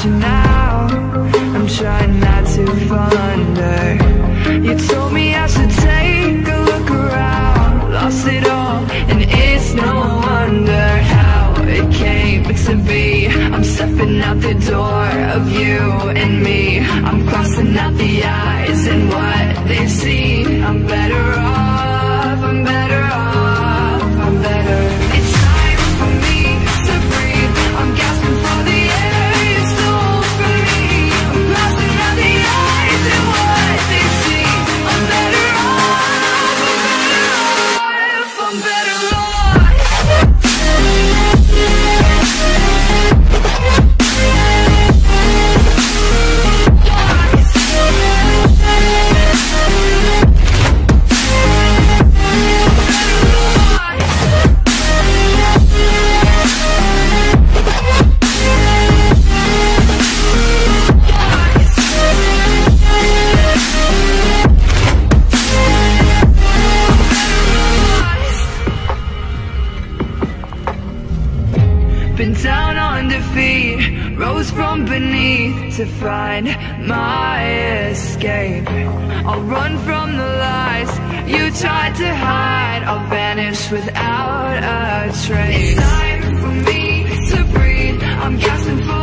you now, I'm trying not to fall under. You told me I should take a look around, lost it all, and it's no wonder how it came to be. I'm stepping out the door of you and me. I'm crossing out the eyes and what they see. I'm better off, I'm better off, I'm better. It's time for me to breathe. I'm gasping for the air you stole from me. I'm crossing out the eyes and what they see. I'm better off, I'm better off. Been down on defeat, rose from beneath to find my escape. I'll run from the lies you tried to hide. I'll vanish without a trace. It's time for me to breathe. I'm gasping for